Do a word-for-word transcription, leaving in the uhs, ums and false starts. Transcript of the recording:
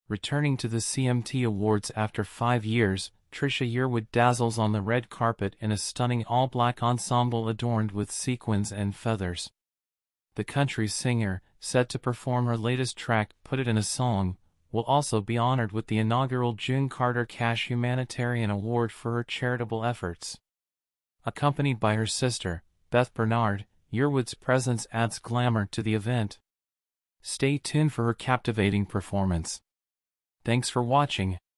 Returning to the C M T Awards after five years, Trisha Yearwood dazzles on the red carpet in a stunning all-black ensemble adorned with sequins and feathers. The country singer, set to perform her latest track, Put It in a Song, will also be honored with the inaugural June Carter Cash Humanitarian Award for her charitable efforts. Accompanied by her sister, Beth Bernard, Yearwood's presence adds glamour to the event. Stay tuned for her captivating performance. Thanks for watching.